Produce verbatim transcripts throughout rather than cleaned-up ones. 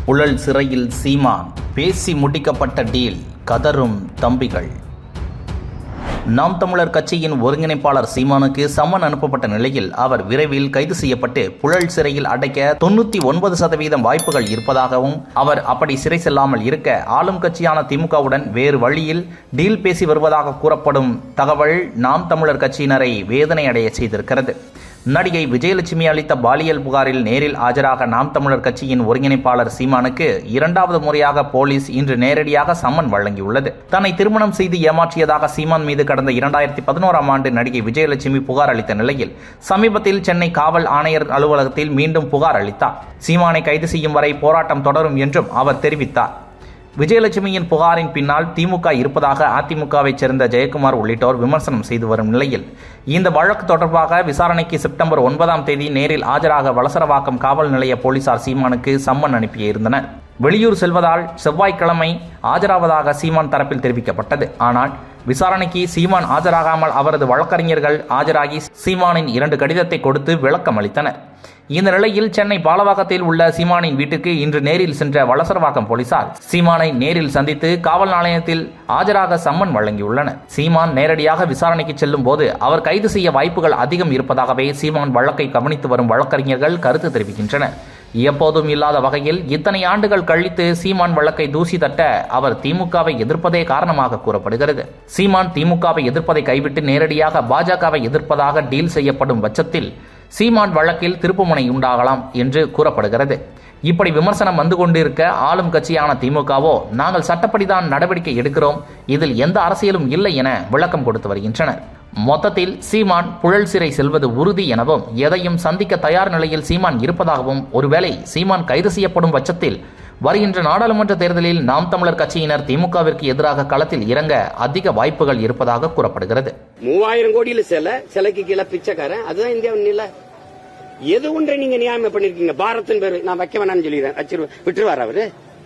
புழல் சிறையில் சீமான், பேசி முடிக்கப்பட்ட டீல், கதரும் தம்பிகள். நாம் தமிழர் கட்சியின் ஒருங்கிணைப்பாளர் சீமானுக்கு சம்மன் அனுப்பப்பட்ட நிலையில் அவர் விரைவில் கைது செய்யப்பட்டு புழல் சிறையில் அடைக்க தொண்ணூத்தி ஒன்பது சதவீதம் வாய்ப்புகள் இருப்பதாகவும், அவர் அப்படி சிறை செல்லாமல் இருக்க ஆளும் கட்சியான திமுகவுடன் வேறு வழியில் டீல் பேசி வருவதாக கூறப்படும் தகவல் நாம் தமிழர் கட்சியினரை வேதனை அடைய செய்திருக்கிறது. நடிகை விஜயலட்சுமி அளித்த பாலியல் புகாரில் நேரில் ஆஜராக நாம் தமிழர் கட்சியின் ஒருங்கிணைப்பாளர் சீமானுக்கு இரண்டாவது முறையாக போலீஸ் இன்று நேரடியாக சம்மன் வழங்கியுள்ளது. தன்னை திருமணம் செய்து ஏமாற்றியதாக சீமான் மீது கடந்த இரண்டாயிரத்தி பதினோராம் ஆண்டு நடிகை விஜயலட்சுமி புகார் அளித்த நிலையில் சமீபத்தில் சென்னை காவல் ஆணையர் அலுவலகத்தில் மீண்டும் புகார் அளித்தார். சீமானை கைது செய்யும் வரை போராட்டம் தொடரும் என்றும் அவர் தெரிவித்தார். விஜயலட்சுமியின் புகாரின் பின்னால் திமுக இருப்பதாக அதிமுகவைச் சேர்ந்த ஜெயக்குமார் உள்ளிட்டோர் விமர்சனம் செய்து வரும் நிலையில் இந்த வழக்கு தொடர்பாக விசாரணைக்கு செப்டம்பர் ஒன்பதாம் தேதி நேரில் ஆஜராக வலசரவாக்கம் காவல் நிலைய போலீசார் சீமானுக்கு சம்மன் அனுப்பியிருந்தனர். வெளியூர் செல்வதால் செவ்வாய்க்கிழமை ஆஜராவதாக சீமான் தரப்பில் தெரிவிக்கப்பட்டது. ஆனால் விசாரணைக்கு சீமான் ஆஜராகாமல் அவரது வழக்கறிஞர்கள் ஆஜராகி சீமானின் இரண்டு கடிதத்தை கொடுத்து விளக்கம் அளித்தனர். இந்த நிலையில் சென்னை பாலவாக்கத்தில் உள்ள சீமானின் வீட்டுக்கு இன்று நேரில் சென்ற வலசரவாக்கம் போலீசார் சீமானை நேரில் சந்தித்து காவல் நிலையத்தில் ஆஜராக சம்மன் வழங்கியுள்ளனர். சீமான் நேரடியாக விசாரணைக்கு செல்லும் போது அவர் கைது செய்ய வாய்ப்புகள் அதிகம் இருப்பதாகவே சீமான் வழக்கை கவனித்து வரும் வழக்கறிஞர்கள் கருத்து தெரிவிக்கின்றனர். எப்போதும் இல்லாத வகையில் இத்தனை ஆண்டுகள் கழித்து சீமான் வழக்கை தூசி தட்ட அவர் திமுகவை எதிர்ப்பதே காரணமாக கூறப்படுகிறது. சீமான் திமுகவை எதிர்ப்பதை கைவிட்டு நேரடியாக பாஜகவை எதிர்ப்பதாக டீல் செய்யப்படும் பட்சத்தில் சீமான் வழக்கில் திருப்புமுனை உண்டாகலாம் என்று கூறப்படுகிறது. இப்படி விமர்சனம் வந்து கொண்டிருக்க ஆளும் கட்சியான திமுகவோ நாங்கள் சட்டப்படிதான் நடவடிக்கை எடுக்கிறோம், இதில் எந்த அரசியலும் இல்லை என விளக்கம் கொடுத்து வருகின்றனர். மொத்தத்தில் சீமான் புழல் சிறை செல்வது உறுதி எனவும் எதையும் சந்திக்க தயார் நிலையில் சீமான் இருப்பதாகவும், ஒருவேளை சீமான் கைது செய்யப்படும் பட்சத்தில் வருகின்ற நாடாளுமன்ற தேர்தலில் நாம் தமிழர் கட்சியினர் திமுகவிற்கு எதிராக களத்தில் இறங்க அதிக வாய்ப்புகள் இருப்பதாக கூறப்படுகிறது. மூவாயிரம் கோடியில சில சிலைக்கு கீழே பிச்சைக்காரன், அதுதான் இந்தியாவின் நிலை. எது ஒன்றை நீங்க நியாயம் பண்ணிருக்கீங்க? பாரத்தின் பேரு நான் வைக்க வேணாம்னு சொல்லிடுறேன், விட்டுருவார் அவரு.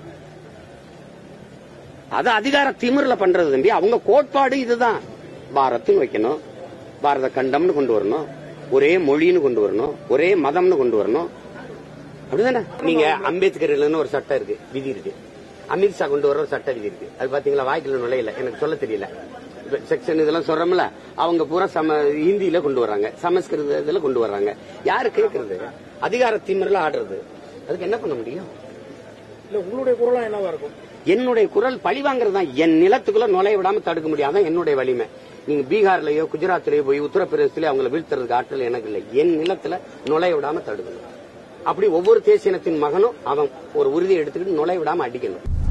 அது அதிகார திமிர்ல பண்றது தம்பி. அவங்க கோட்பாடு இதுதான். பாரத்னு வைக்கணும், பாரத கண்டம்னு கொண்டு வரணும், ஒரே மொழின்னு கொண்டு வரணும், ஒரே மதம்னு கொண்டு வரணும். அப்படிதானே? நீங்க அம்பேத்கர் ஒரு சட்டம் இருக்கு, விதி இருக்கு. அமித்ஷா கொண்டு வர ஒரு சட்ட விதி இருக்கு. அது பாத்தீங்களா? வாய்க்குள்ள நுழையில எனக்கு சொல்ல தெரியல. செக்ஷன் இதெல்லாம் சொல்றோம்ல, அவங்க பூரா சம ஹிந்தியில கொண்டு வர்றாங்க, சமஸ்கிருதத்துல கொண்டு வர்றாங்க. யாரு கேட்கறது? அதிகார திமிர்ல ஆடுறது. அதுக்கு என்ன பண்ண முடியும்? இல்ல உங்களுடைய குரலா என்னவா இருக்கும்? என்னுடைய குரல் பழி வாங்குறது தான். என் நிலத்துக்குள்ள நுழைய விடாம தடுக்க முடியாதான் என்னுடைய வலிமை. நீங்க பீகார்லயோ குஜராத்லயோ போய் உத்தரப்பிரதேசலயோ அவங்களை வீழ்த்துறதுக்கு ஆற்றல் எனக்கு இல்லை. என் நிலத்துல நுழைய விடாம தடுக்கணும். அப்படி ஒவ்வொரு தேசியனத்தின் மகனும் அவன் ஒரு உறுதியை எடுத்துக்கிட்டு நுழைய விடாம அடிக்கணும்.